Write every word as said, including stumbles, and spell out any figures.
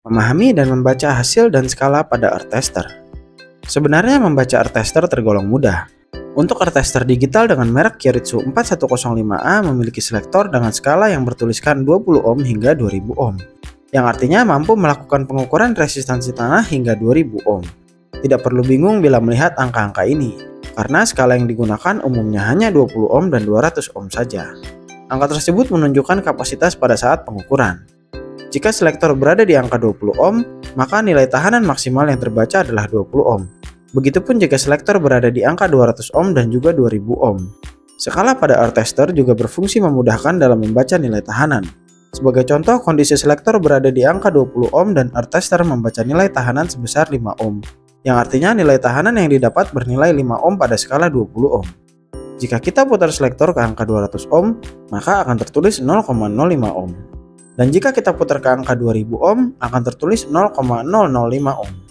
Memahami dan membaca hasil dan skala pada earth tester. Sebenarnya membaca earth tester tergolong mudah. Untuk earth tester digital dengan merek Kyoritsu empat satu nol lima A memiliki selektor dengan skala yang bertuliskan dua puluh ohm hingga dua ribu ohm, yang artinya mampu melakukan pengukuran resistansi tanah hingga dua ribu ohm. Tidak perlu bingung bila melihat angka-angka ini, karena skala yang digunakan umumnya hanya dua puluh ohm dan dua ratus ohm saja. Angka tersebut menunjukkan kapasitas pada saat pengukuran. Jika selektor berada di angka dua puluh ohm, maka nilai tahanan maksimal yang terbaca adalah dua puluh ohm. Begitupun jika selektor berada di angka dua ratus ohm dan juga dua ribu ohm. Skala pada earth tester juga berfungsi memudahkan dalam membaca nilai tahanan. Sebagai contoh, kondisi selektor berada di angka dua puluh ohm dan earth tester membaca nilai tahanan sebesar lima ohm, yang artinya nilai tahanan yang didapat bernilai lima ohm pada skala dua puluh ohm. Jika kita putar selektor ke angka dua ratus ohm, maka akan tertulis nol koma nol lima ohm. Dan jika kita putar ke angka dua ribu ohm, akan tertulis nol koma nol nol lima ohm.